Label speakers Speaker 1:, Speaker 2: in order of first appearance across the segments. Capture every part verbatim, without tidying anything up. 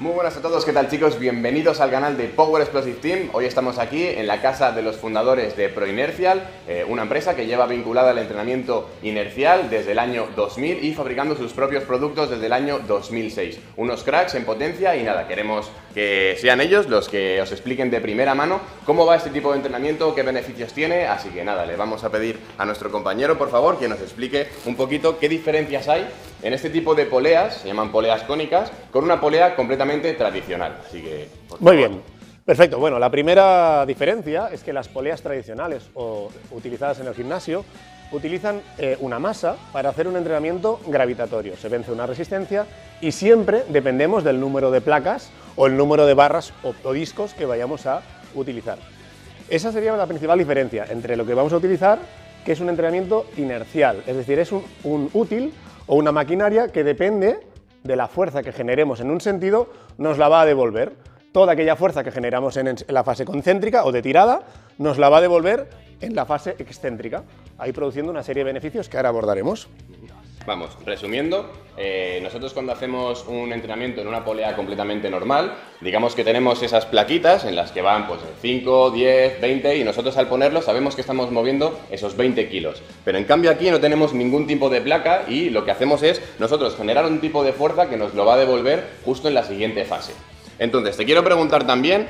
Speaker 1: Muy buenas a todos, ¿qué tal chicos? Bienvenidos al canal de Power Explosive Team. Hoy estamos aquí en la casa de los fundadores de ProInertial, eh, una empresa que lleva vinculada al entrenamiento inercial desde el año dos mil y fabricando sus propios productos desde el año dos mil seis. Unos cracks en potencia y nada, queremos que sean ellos los que os expliquen de primera mano cómo va este tipo de entrenamiento, qué beneficios tiene, así que nada, le vamos a pedir a nuestro compañero, por favor, que nos explique un poquito qué diferencias hay en este tipo de poleas, se llaman poleas cónicas, con una polea completamente tradicional. Así que,
Speaker 2: muy bien, perfecto. Bueno, la primera diferencia es que las poleas tradicionales o utilizadas en el gimnasio utilizan eh, una masa para hacer un entrenamiento gravitatorio. Se vence una resistencia y siempre dependemos del número de placas o el número de barras o, o discos que vayamos a utilizar. Esa sería la principal diferencia entre lo que vamos a utilizar, que es un entrenamiento inercial, es decir, es un, un útil o una maquinaria que depende de la fuerza que generemos en un sentido, nos la va a devolver. Toda aquella fuerza que generamos en la fase concéntrica o de tirada, nos la va a devolver en la fase excéntrica, ahí produciendo una serie de beneficios que ahora abordaremos.
Speaker 1: Vamos, resumiendo, eh, nosotros cuando hacemos un entrenamiento en una polea completamente normal, digamos que tenemos esas plaquitas en las que van pues cinco, diez, veinte y nosotros al ponerlo sabemos que estamos moviendo esos veinte kilos. Pero en cambio aquí no tenemos ningún tipo de placa y lo que hacemos es nosotros generar un tipo de fuerza que nos lo va a devolver justo en la siguiente fase. Entonces, te quiero preguntar también,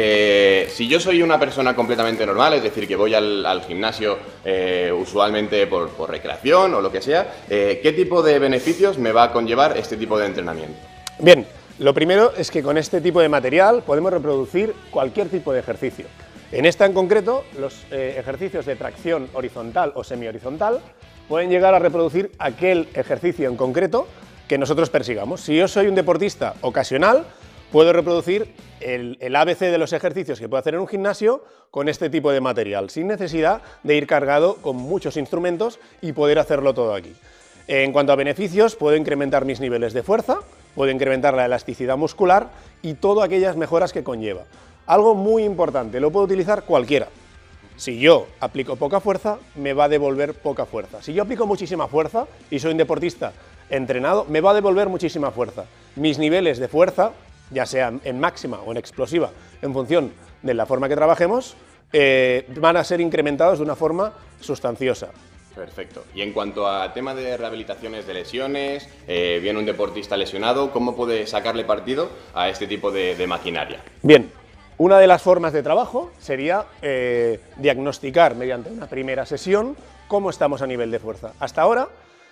Speaker 1: eh, si yo soy una persona completamente normal, es decir, que voy al, al gimnasio eh, usualmente por, por recreación o lo que sea, eh, ¿qué tipo de beneficios me va a conllevar este tipo de entrenamiento?
Speaker 2: Bien, lo primero es que con este tipo de material podemos reproducir cualquier tipo de ejercicio. En esta en concreto, los eh, ejercicios de tracción horizontal o semi-horizontal pueden llegar a reproducir aquel ejercicio en concreto que nosotros persigamos. Si yo soy un deportista ocasional, puedo reproducir el, el A B C de los ejercicios que puedo hacer en un gimnasio con este tipo de material, sin necesidad de ir cargado con muchos instrumentos y poder hacerlo todo aquí. En cuanto a beneficios, puedo incrementar mis niveles de fuerza, puedo incrementar la elasticidad muscular y todas aquellas mejoras que conlleva. Algo muy importante, lo puedo utilizar cualquiera. Si yo aplico poca fuerza, me va a devolver poca fuerza. Si yo aplico muchísima fuerza y soy un deportista entrenado, me va a devolver muchísima fuerza. Mis niveles de fuerza, ya sea en máxima o en explosiva, en función de la forma que trabajemos, eh, van a ser incrementados de una forma sustanciosa.
Speaker 1: Perfecto. Y en cuanto a tema de rehabilitaciones de lesiones, eh, viene un deportista lesionado, ¿cómo puede sacarle partido a este tipo de, de maquinaria?
Speaker 2: Bien, una de las formas de trabajo sería eh, diagnosticar mediante una primera sesión cómo estamos a nivel de fuerza. Hasta ahora,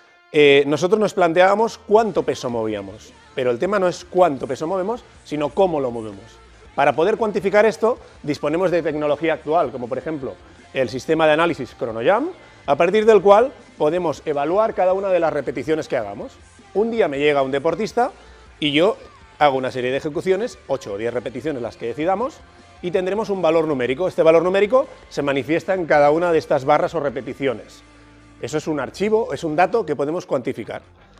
Speaker 2: eh, nosotros nos planteábamos cuánto peso movíamos. Pero el tema no es cuánto peso movemos, sino cómo lo movemos. Para poder cuantificar esto, disponemos de tecnología actual, como por ejemplo el sistema de análisis ChronoJam, a partir del cual podemos evaluar cada una de las repeticiones que hagamos. Un día me llega un deportista y yo hago una serie de ejecuciones, ocho o diez repeticiones las que decidamos, y tendremos un valor numérico. Este valor numérico se manifiesta en cada una de estas barras o repeticiones. Eso es un archivo, es un dato que podemos cuantificar.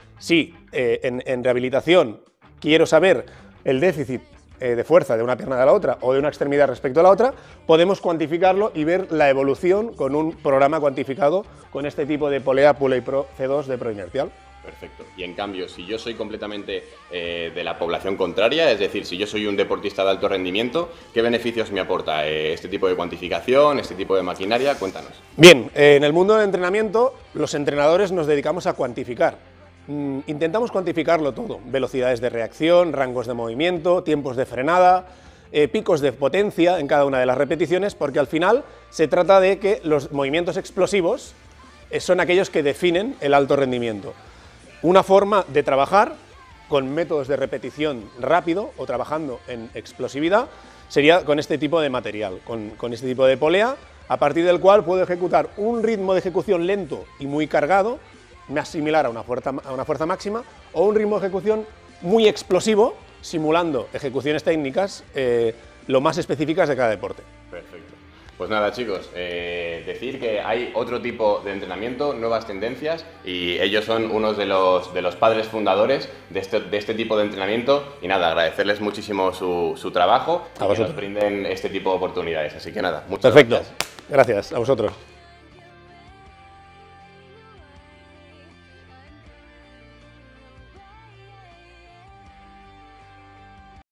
Speaker 2: Si eh, en, en rehabilitación quiero saber el déficit eh, de fuerza de una pierna a la otra o de una extremidad respecto a la otra, podemos cuantificarlo y ver la evolución con un programa cuantificado con este tipo de polea PulleyPro C dos de ProInertial.
Speaker 1: Perfecto. Y en cambio, si yo soy completamente eh, de la población contraria, es decir, si yo soy un deportista de alto rendimiento, ¿qué beneficios me aporta eh, este tipo de cuantificación, este tipo de maquinaria? Cuéntanos.
Speaker 2: Bien, eh, en el mundo del entrenamiento, los entrenadores nos dedicamos a cuantificar. Intentamos cuantificarlo todo, velocidades de reacción, rangos de movimiento, tiempos de frenada, eh, picos de potencia en cada una de las repeticiones, porque al final se trata de que los movimientos explosivos eh, son aquellos que definen el alto rendimiento. Una forma de trabajar con métodos de repetición rápido o trabajando en explosividad sería con este tipo de material, con, con este tipo de polea, a partir del cual puedo ejecutar un ritmo de ejecución lento y muy cargado, más similar a una, fuerza, a una fuerza máxima, o un ritmo de ejecución muy explosivo, simulando ejecuciones técnicas eh, lo más específicas de cada deporte.
Speaker 1: Perfecto. Pues nada chicos, eh, decir que hay otro tipo de entrenamiento, nuevas tendencias, y ellos son unos de los, de los padres fundadores de este, de este tipo de entrenamiento, y nada, agradecerles muchísimo su, su trabajo y que nos brinden este tipo de oportunidades. Así que nada, muchas
Speaker 2: Perfecto.
Speaker 1: gracias.
Speaker 2: Gracias, a vosotros.